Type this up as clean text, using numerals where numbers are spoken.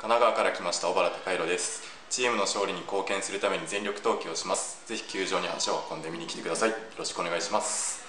神奈川から来ました小原孝弘です。チームの勝利に貢献するために全力投球をします。ぜひ球場に足を運んで見に来てください。よろしくお願いします。